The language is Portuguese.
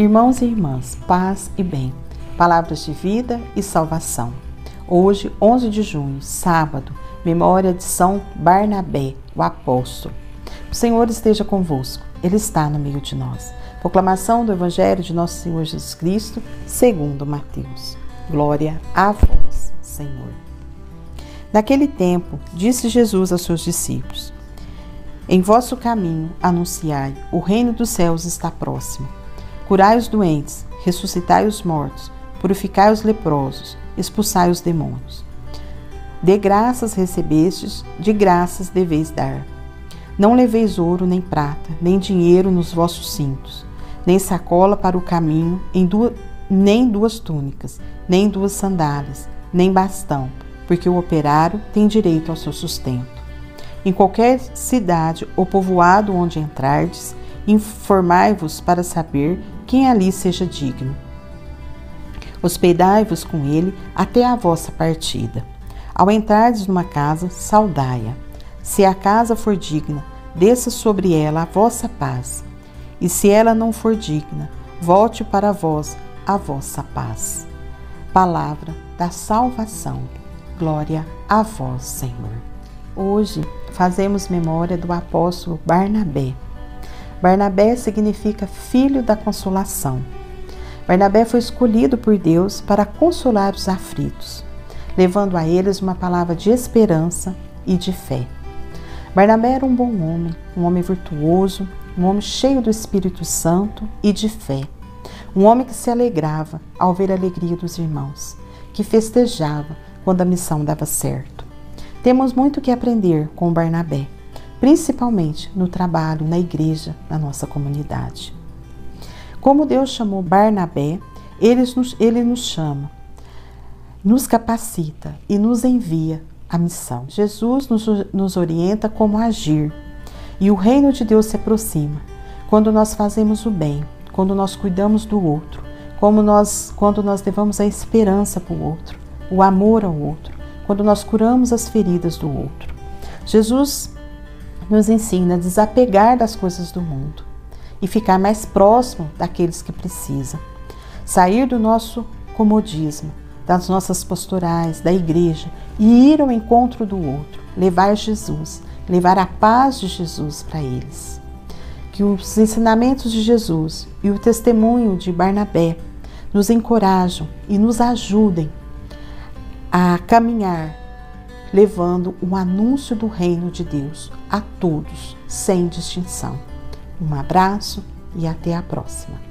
Irmãos e irmãs, paz e bem, palavras de vida e salvação. Hoje, 11 de junho, sábado, memória de São Barnabé, o apóstolo. O Senhor esteja convosco, Ele está no meio de nós. Proclamação do Evangelho de Nosso Senhor Jesus Cristo, segundo Mateus. Glória a vós, Senhor. Naquele tempo, disse Jesus aos seus discípulos: Em vosso caminho anunciai, o reino dos céus está próximo. Curai os doentes, ressuscitai os mortos, purificai os leprosos, expulsai os demônios. De graças recebestes, de graças deveis dar. Não leveis ouro nem prata, nem dinheiro nos vossos cintos, nem sacola para o caminho, nem duas túnicas, nem duas sandálias, nem bastão, porque o operário tem direito ao seu sustento. Em qualquer cidade ou povoado onde entrardes, informai-vos para saber quem ali seja digno. Hospedai-vos com ele até a vossa partida. Ao entrardes numa casa, saudai-a. Se a casa for digna, desça sobre ela a vossa paz. E se ela não for digna, volte para vós a vossa paz. Palavra da salvação. Glória a vós, Senhor. Hoje fazemos memória do apóstolo Barnabé. Barnabé significa filho da consolação. Barnabé foi escolhido por Deus para consolar os aflitos, levando a eles uma palavra de esperança e de fé. Barnabé era um bom homem virtuoso, um homem cheio do Espírito Santo e de fé, um homem que se alegrava ao ver a alegria dos irmãos, que festejava quando a missão dava certo. Temos muito que aprender com Barnabé, principalmente no trabalho, na igreja, na nossa comunidade. Como Deus chamou Barnabé, Ele nos chama, nos capacita e nos envia a missão. Jesus nos orienta como agir, e o reino de Deus se aproxima quando nós fazemos o bem, quando nós cuidamos do outro, quando nós levamos a esperança para o outro, o amor ao outro, quando nós curamos as feridas do outro. Jesus nos ensina a desapegar das coisas do mundo e ficar mais próximo daqueles que precisam. Sair do nosso comodismo, das nossas pastorais, da igreja e ir ao encontro do outro. Levar Jesus, levar a paz de Jesus para eles. Que os ensinamentos de Jesus e o testemunho de Barnabé nos encorajam e nos ajudem a caminhar, levando o anúncio do reino de Deus a todos, sem distinção. Um abraço e até a próxima.